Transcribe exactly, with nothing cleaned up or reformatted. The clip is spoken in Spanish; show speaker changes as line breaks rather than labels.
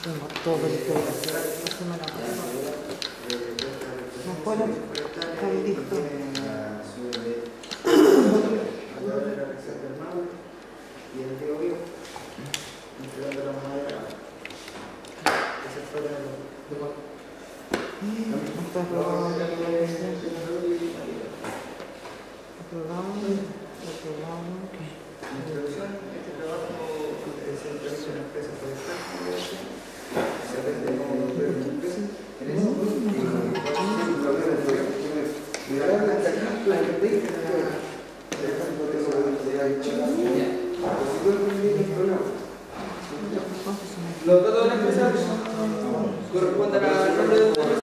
Tengo todo el pelo. La semana pasada. Afuera está listo.
Y el tío vio, entregando la madera, ese fue el
Está probando la televisión. Probando, probando.
introducción. Este trabajo es una empresa forestal, se vende como dos veces una empresa. En eso, y cuando se problema de frío, y la verdad es que acá la gente los datos de la empresa corresponden al nombre de